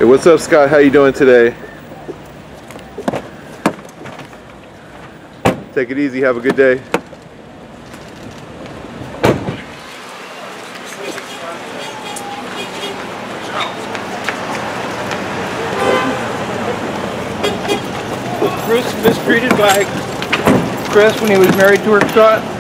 Hey, what's up, Scott? How you doing today? Take it easy. Have a good day. Bruce mistreated by Chris when he was married to her, Scott?